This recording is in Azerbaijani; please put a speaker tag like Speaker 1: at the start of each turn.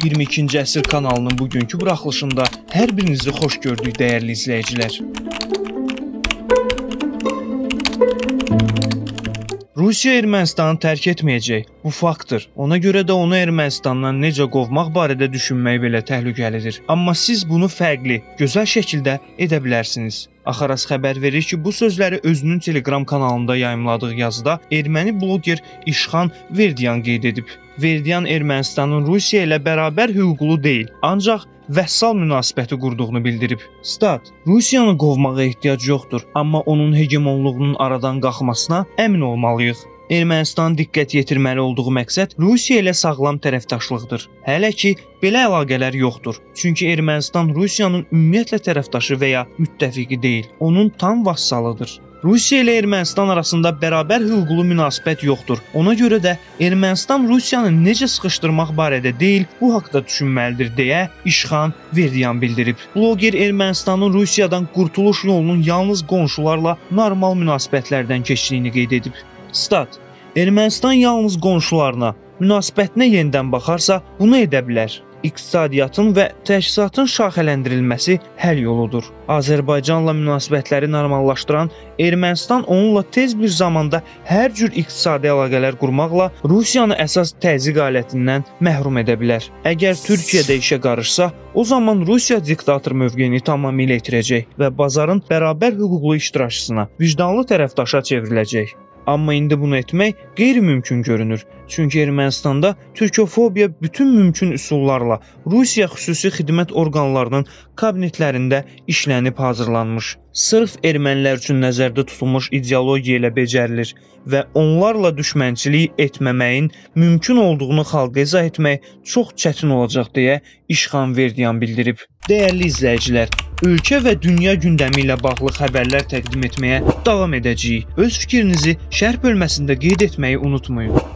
Speaker 1: 22-ci əsr kanalının bugünkü buraxılışında hər birinizi xoş gördük dəyərli izləyicilər. Rusiya Ermənistanı tərk etməyəcək. Bu faktdır. Ona görə də onu Ermənistandan necə qovmaq barədə düşünmək belə təhlükəlidir. Amma siz bunu fərqli, gözəl şəkildə edə bilərsiniz. Axaras xəbər verir ki, bu sözləri özünün Telegram kanalında yayımladığı yazıda erməni bloger İşxan Verdiyan qeyd edib. Verdiyan Ermənistanın Rusiya ilə bərabər hüquqlu deyil, ancaq vəssal münasibəti qurduğunu bildirib. Stat: Rusiyanı qovmağa ehtiyac yoxdur, amma onun hegemonluğunun aradan qalxmasına əmin olmalıyıq. Ermənistanın diqqət yetirməli olduğu məqsəd Rusiya ilə sağlam tərəfdaşlıqdır. Hələ ki, belə əlaqələr yoxdur. Çünki Ermənistan Rusiyanın ümumiyyətlə tərəfdaşı və ya müttəfiqi deyil, onun tam vassalıdır. Rusiya ilə Ermənistan arasında bərabər hüquqlu münasibət yoxdur. Ona görə də Ermənistan Rusiyanı necə sıxışdırmaq barədə deyil, bu haqda düşünməlidir deyə İşxan Verdiyan bildirib. Bloger Ermənistanın Rusiyadan qurtuluş yolunun yalnız qonşularla normal münasibətlərdən keçdiyini qeyd edib. Stat: Ermənistan yalnız qonşularına, münasibətinə yenidən baxarsa, bunu edə bilər. İqtisadiyyatın və təchizatın şaxələndirilməsi həll yoludur. Azərbaycanla münasibətləri normallaşdıran Ermənistan onunla tez bir zamanda hər cür iqtisadi əlaqələr qurmaqla Rusiyanı əsas təzyiq alətindən məhrum edə bilər. Əgər Türkiyə də işə qarışsa, o zaman Rusiya diktator mövqeyini tamamilə itirəcək və bazarın bərabər hüquqlu iştirakçısına, vicdanlı tərəfdaşa çevriləcək. Amma indi bunu etmək qeyri-mümkün görünür. Çünki Ermənistanda türkofobiya bütün mümkün üsullarla Rusiya xüsusi xidmət orqanlarının kabinetlərində işlənib hazırlanmış. Sırf ermənilər üçün nəzərdə tutulmuş ideologiya ilə becərilir və onlarla düşmənçilik etməməyin mümkün olduğunu xalqa izah etmək çox çətin olacaq deyə İşxan Verdiyan bildirib. Dəyərli izləyicilər, ölkə və dünya gündəmi ilə bağlı xəbərlər təqdim etməyə davam edəcəyik. Öz fikrinizi şərh bölməsində qeyd etməyi unutmayın.